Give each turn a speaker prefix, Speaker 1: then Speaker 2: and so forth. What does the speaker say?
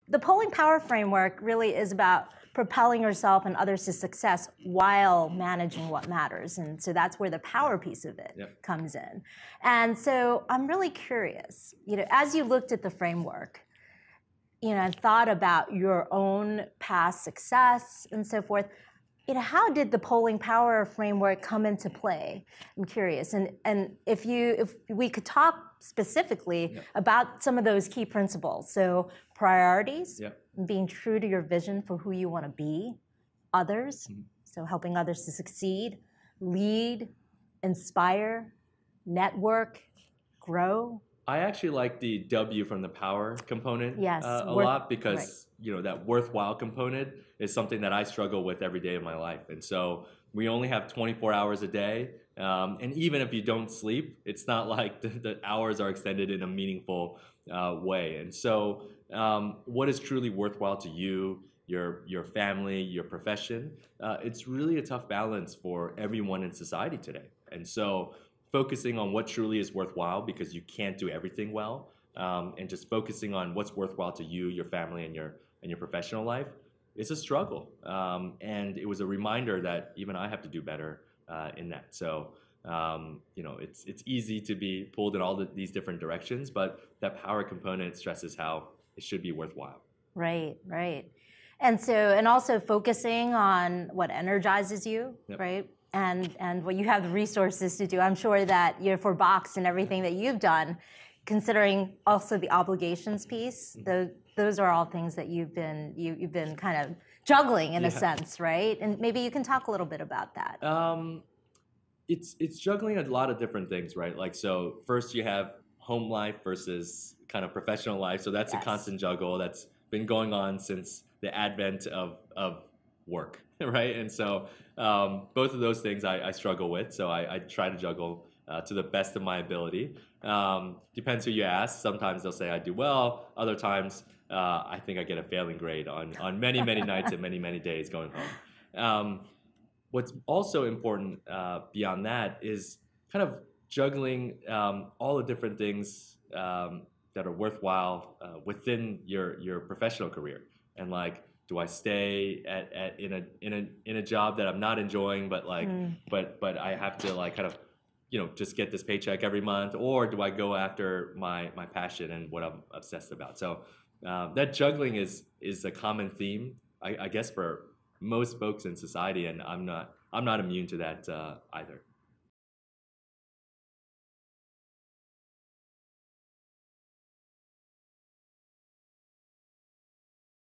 Speaker 1: the polling power framework really is about propelling yourself and others to success while managing what matters. And so that's where the power piece of it comes in. And so I'm really curious, as you looked at the framework, and thought about your own past success and so forth, how did the polling power framework come into play? I'm curious. And if we could talk specifically about some of those key principles. So priorities, being true to your vision for who you want to be, others, so helping others to succeed, lead, inspire, network, grow.
Speaker 2: I actually like the W from the power component a lot because that worthwhile component is something that I struggle with every day of my life. And so we only have 24 hours a day. And even if you don't sleep, it's not like the hours are extended in a meaningful way. And so what is truly worthwhile to you, your family, your profession, it's really a tough balance for everyone in society today. And so focusing on what truly is worthwhile, because you can't do everything well, and just focusing on what's worthwhile to you, your family, and your professional life, it's a struggle. And it was a reminder that even I have to do better in that. So it's easy to be pulled in all these different directions, but that power component stresses how it should be worthwhile.
Speaker 1: Right. And also focusing on what energizes you, right? And what you have the resources to do. I'm sure that for Box and everything that you've done, considering also the obligations piece, those are all things that you've been kind of juggling in a sense, right? And maybe you can talk a little bit about that.
Speaker 2: It's juggling a lot of different things, right? Like, so first you have home life versus kind of professional life. So that's a constant juggle that's been going on since the advent of work, right? And so both of those things I struggle with. So I try to juggle to the best of my ability. Depends who you ask. Sometimes they'll say I do well. Other times I think I get a failing grade on many, many nights and many, many days going home. What's also important beyond that is kind of juggling all the different things that are worthwhile within your professional career. And like, do I stay in a job that I'm not enjoying, but but I have to like kind of just get this paycheck every month, or do I go after my passion and what I'm obsessed about? So that juggling is a common theme, I guess, for most folks in society, and I'm not immune to that either.